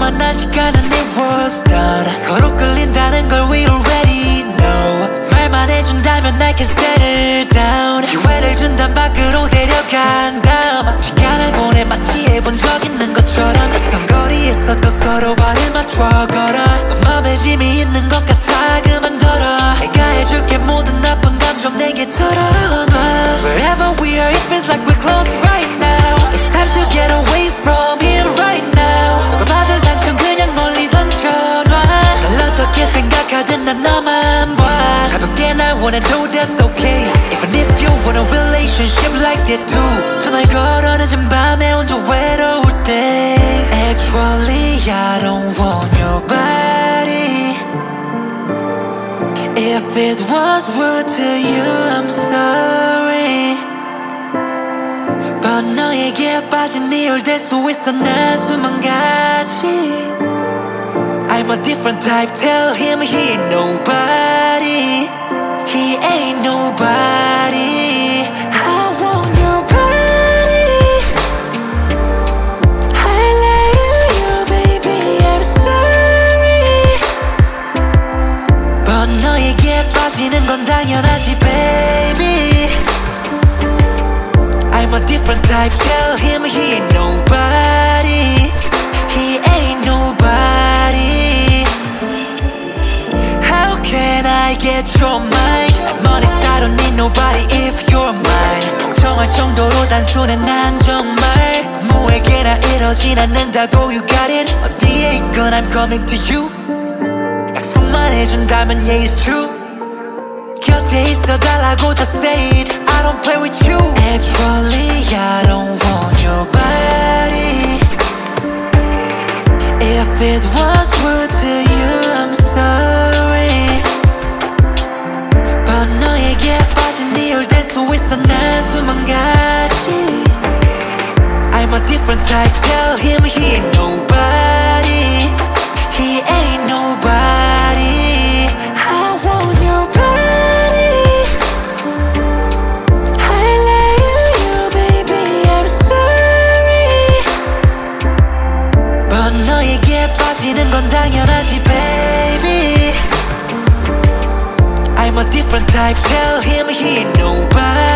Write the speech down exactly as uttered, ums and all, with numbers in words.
만난 시간은 it was done. 서로 끌린다는 걸 we already know. 말만 해준다면 I can settle down. 기회를 준단 밖으로 데려간 다음 시간을 보내 마치 해본 적 있는 것처럼 낯선 거리에서도 서로 발을 맞춰 걸어. 너 맘에 짐이 있는 것 같아 그만둬라. 내가 해줄게 모든 나쁜 감정 내게 털어놔. Wherever we are it feels like we're close right now. It's time to get away from here right now. 너가 받은 상처 그냥 멀리 던져놔. 널 어떻게 생각하든 난 너만 봐. 가볍게 날 원해도 that's okay. Even if you want a relationship like that too. 전화를 걸어 늦은 밤에 혼자 외로울 때 Actually I don't want your body. If it was rude to you I'm sorry. But 너에게 빠진 이유를 댈 수 있어 난 수만 가지. I'm a different type. Tell him he ain't nobody. He ain't nobody. I want your body. I like you baby I'm sorry. But 너에게 빠지는 건 당연하지 baby. I'm a different type. Tell him he ain't nobody. He ain't nobody. How can I get your mind? I'm honest, I don't need nobody if you're mine. 걱정할 정도로 단순해 난 정말 아무에게나 이러진 않는다고 you got it. 어디에 있건 I'm coming to you. 약속만 해준다면 yeah it's true. 곁에 있어달라고 just say it. I don't play with you. Actually I don't want your body. If it was rude to you I'm sorry. But 너에게 빠진 이유를 댈 수 있어 난 수만 가지. I'm a different type. Tell him he ain't nobody. He ain't nobody. I want your body. I like you baby I'm sorry. But 너에게 빠지는 건 당연하지 baby. I'm a different type. Tell him he ain't nobody.